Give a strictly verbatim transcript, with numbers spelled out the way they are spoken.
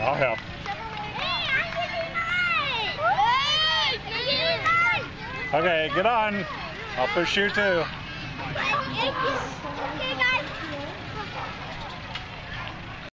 I'll help. Okay, get on. I'll push you too.